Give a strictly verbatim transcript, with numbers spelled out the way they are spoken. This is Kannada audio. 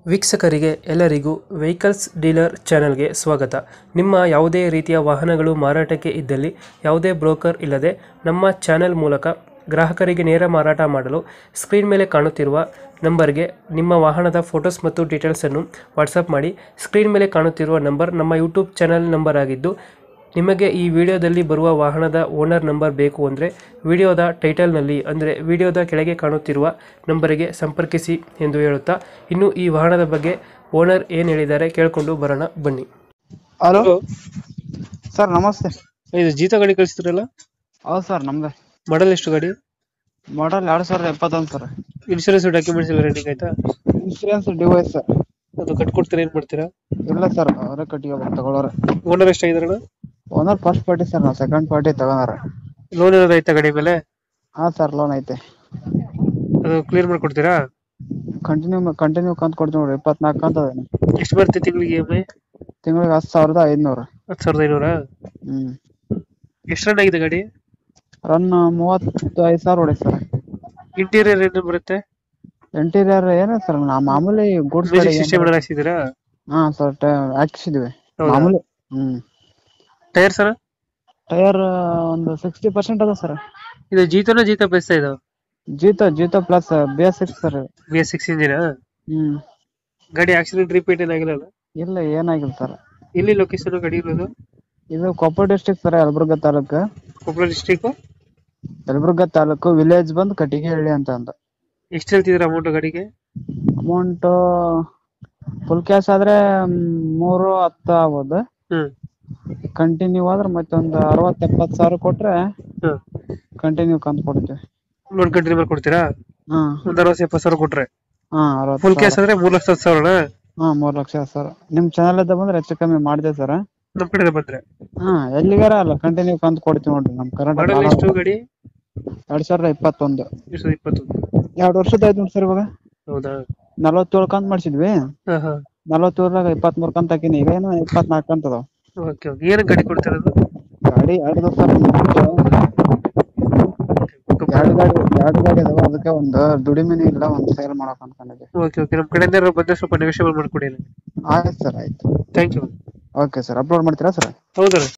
ವೀಕ್ಷಕರಿಗೆ ಎಲ್ಲರಿಗೂ ವೆಹಿಕಲ್ಸ್ ಡೀಲರ್ ಚಾನೆಲ್ಗೆ ಸ್ವಾಗತ. ನಿಮ್ಮ ಯಾವುದೇ ರೀತಿಯ ವಾಹನಗಳು ಮಾರಾಟಕ್ಕೆ ಇದ್ದಲ್ಲಿ ಯಾವುದೇ ಬ್ರೋಕರ್ ಇಲ್ಲದೆ ನಮ್ಮ ಚಾನೆಲ್ ಮೂಲಕ ಗ್ರಾಹಕರಿಗೆ ನೇರ ಮಾರಾಟ ಮಾಡಲು ಸ್ಕ್ರೀನ್ ಮೇಲೆ ಕಾಣುತ್ತಿರುವ ನಂಬರ್ಗೆ ನಿಮ್ಮ ವಾಹನದ ಫೋಟೋಸ್ ಮತ್ತು ಡೀಟೇಲ್ಸನ್ನು ವಾಟ್ಸಪ್ ಮಾಡಿ. ಸ್ಕ್ರೀನ್ ಮೇಲೆ ಕಾಣುತ್ತಿರುವ ನಂಬರ್ ನಮ್ಮ ಯೂಟ್ಯೂಬ್ ಚಾನೆಲ್ ನಂಬರ್ ಆಗಿದ್ದು, ನಿಮಗೆ ಈ ವಿಡಿಯೋದಲ್ಲಿ ಬರುವ ವಾಹನದ ಓನರ್ ನಂಬರ್ ಬೇಕು ಅಂದರೆ ವಿಡಿಯೋದ ಟೈಟಲ್ನಲ್ಲಿ ಅಂದರೆ ವಿಡಿಯೋದ ಕೆಳಗೆ ಕಾಣುತ್ತಿರುವ ನಂಬರಿಗೆ ಸಂಪರ್ಕಿಸಿ ಎಂದು ಹೇಳುತ್ತಾ, ಇನ್ನು ಈ ವಾಹನದ ಬಗ್ಗೆ ಓನರ್ ಏನು ಹೇಳಿದ್ದಾರೆ ಕೇಳಿಕೊಂಡು ಬರೋಣ ಬನ್ನಿ. ಹಲೋ ಹಲೋ ಸರ್, ನಮಸ್ತೆ. ಇದು ಜೀತ ಗಾಡಿ ಕಳಿಸ್ತಿರಲ್ಲ, ಹೌದು ಸರ್, ನಮ್ದೆ. ಮಾಡಲ್ ಎಷ್ಟು ಗಾಡಿ? ಮಾಡಲ್ ಎರಡ್ ಸಾವಿರದ ಎಪ್ಪತ್ತೊಂದು ಸರ್. ಇನ್ಶೂರೆನ್ಸ್ ಡಾಕ್ಯುಮೆಂಟ್ಸ್ ಎಲ್ಲ ರೆಡಿ ಆಯ್ತಾ? Insurance device sir. ಅದು ಕಟ್ಕೊಡ್ತೀರಾ, ಏನು ಮಾಡ್ತೀರಾ? ಇಲ್ಲ ಸರ್, ಅವರೇ ಕಟ್ಟಿಗೆ ತಗೊಳ್ಳೋರೆ. ಓನರ್ ಎಷ್ಟಾಗಿದಾರಣ? ಓನರ್ ಫಸ್ಟ್ ಪಾರ್ಟಿ ಸರ್, ನಾವು ಸೆಕೆಂಡ್ ಪಾರ್ಟಿ ತಗೊಂಡಾರ. ಲೋನ್ ಏನಾದ್ರು ಆಯ್ತಾ ಗಾಡಿ ಮೇಲೆ? ಹಾ ಸರ್, ಲೋನ್ ಐತೆ. ಅದು ಕ್ಲಿಯರ್ ಮಾಡ್ಕೊಡ್ತೀರಾ? ಕಂಟಿನ್ಯೂ ಕಂಟಿನ್ಯೂ ಕಂತು ಕೊಡ್ತೀವಿ ನೋಡ್ರಿ, ಇಪ್ಪತ್ನಾಲ್ಕು ಕಂತ ಅದೇನೆ. ಎಷ್ಟು ಬರುತ್ತೆ ತಿಂಗಳಿಗೆ ಇ ಎಮ್ ಐ? ತಿಂಗಳಿಗೆ ಹತ್ತು ಸಾವಿರದ ಐದ್ನೂರು. ಹತ್ತು ಸಾವಿರದ ಐನೂರಾ? ಹ್ಮ್. ಎಷ್ಟು ರನ್ ಆಗಿದೆ ಗಾಡಿ? ರನ್ ಮೂವತ್ತು ಐದು ಸಾವಿರ ಹೊಡೆ ಸರ್. ಇಂಟೀರಿಯರ್ ಏನು ಬರುತ್ತೆ? ಇಂಟೀರಿಯರ್ ಏನ ಸರ್, ನಾ ಮಾಮೂಲಿ ಗೂಡ್ಸ್ ಗಾಡಿ. ಸಿಸ್ಟಮ್ ಏನಾದ್ರು ಹಾಕ್ಸಿದ್ದೀರಾ? ಹಾ ಸರ್, ಹಾಕಿಸಿದ್ವಿ ಹೌದಾ? ಮಾಮೂಲಿ. ಹ್ಮ್. Tyre sir? ಟೈರ್ ಒಂದು ಸಿಕ್ಸ್ಟಿ ಪರ್ಸೆಂಟ್ ಅದ ಸರ್. ಇದು ಜೀತನ ಜೀತ ಬೆಸ್ಟ್ ಇದು? Jeeto Jeeto plus B S six sir. B S six ಇಂಜಿನ? ಹ್ಮ್. ಗಾಡಿ ಆಕ್ಸಿಡೆಂಟ್ ರಿಪೀಟ್ ಏನಾಗಿಲ್ಲ? ಇಲ್ಲ, ಏನಾಗಿಲ್ಲ ಸರ್. ಎಲ್ಲಿ ಲೊಕೇಶನ್ ಗಾಡಿ ಇರೋದು? ಇದು Koppal district sir, Yelburga taluk. Koppal district Yelburga taluk, village ಬಂದು ಕಟ್ಟಿಗೆಹಳ್ಳಿ ಅಂತ ಅಂದ. ಎಷ್ಟು ಹೇಳ್ತಿದ್ರ ಅಮೌಂಟ್ ಗಾಡಿಗೆ? ಅಮೌಂಟ್ ಫುಲ್ ಕ್ಯಾಶ್ ಆದ್ರೆ ಮೂರು ಹತ್ತು ಆಗ್ಬೋದು. ಹ್ಮ್ ಕಂಟಿನ್ಯೂ ಆದ್ರೆ ಮತ್ತೊಂದು ಅರವತ್ತು ಎಪ್ಪತ್ತು ಸಾವಿರ ಕೊಟ್ರೆ ಹ್ಮ್ ಕಂಟಿನ್ಯೂ ಕಂತು ಕೊಡ್ತೀವಿ. ಲೋನ್ ಕಂಟಿನ್ಯೂ ಮಾಡಿ ಕೊಡ್ತೀರಾ? ಹಾ. ಒಂದ್ ಅರವತ್ತು ಎಪ್ಪತ್ತು ಸಾವಿರ ಕೊಟ್ರೆ? ಹಾ, ಅರವತ್ತು. ಫುಲ್ ಕ್ಯಾಶ್ ಆದ್ರೆ ಮೂರ್ ಲಕ್ಷ ಹತ್ತು ಸಾವಿರ? ಹಾ, ಮೂರ್ ಲಕ್ಷ ಸರ್. ನಿಮ್ ಚಾನಲ್ ಇದ್ದ ಬಂದ್ರೆ ಹೆಚ್ಚು ಕಮ್ಮಿ ಮಾಡಿದೆ ಸರ್. ನಮ್ ಕಡೆ ಬಂದ್ರೆ ಹಾ, ಎಲ್ಲಿಗಾರ ಅಲ್ಲ ಕಂಟಿನ್ಯೂ ಕಂತು ಕೊಡ್ತೀವಿ ನೋಡ್ರಿ. ನಮ್ ಮಾಡಲ್ ಎಷ್ಟು ಕರ್ನಾಟಕ ಗಾಡಿ? ಎರಡ್ ಸಾವಿರದ ಇಪ್ಪತ್ತೊಂದು. ಎರಡ್ ಸಾವಿರದ ಇಪ್ಪತ್ತೊಂದು. ಎರಡ್ ವರ್ಷದ ಆಯ್ತು ನೋಡಿ ಸರ್. ಇವಾಗ ಹೌದಾ? ನಲವತ್ತೇಳು ಕಂತು ಮಾಡಿಸಿದ್ವಿ. ಹಾ ಹಾ. ನಲವತ್ತೇಳರಾಗ ಇಪ್ಪತ್ತ್ ಮೂರ್ ಕಂತ ಹಾಕಿನಿ. ಈಗ ಏನು ಇಪ್ಪತ್ನಾಲ್ಕು ಕಂತ ಅದಾವ. Okay okay. ಏನಕ್ಕೆ ಗಾಡಿ ಕೊಡ್ತಿರೋದು? ಗಾಡಿ ಎರಡು ಸರ್, ಎರಡು ಗಾಡಿ ಎರಡು ಗಾಡಿ ಅದಾವ. ಅದಕ್ಕೆ ಒಂದು ದುಡಿಮೆನೂ ಇಲ್ಲ, ಒಂದು ಸೇಲ್ ಮಾಡಕ್ ಅನ್ಕೊಂಡಿದ್ದೆ. Okay okay. ನಮ್ ಕಡೆಯಿಂದ ಬಂದ್ರೆ ಸ್ವಲ್ಪ ನೆಗೋಷಿಯಬಲ್ ಮಾಡ್ಕೊಡಿ. ಆಯ್ತು ಸರ್, ಆಯ್ತು. Thank you. Okay sir, upload ಮಾಡ್ತೀರಾ ಸರ್? ಹೌದಾ?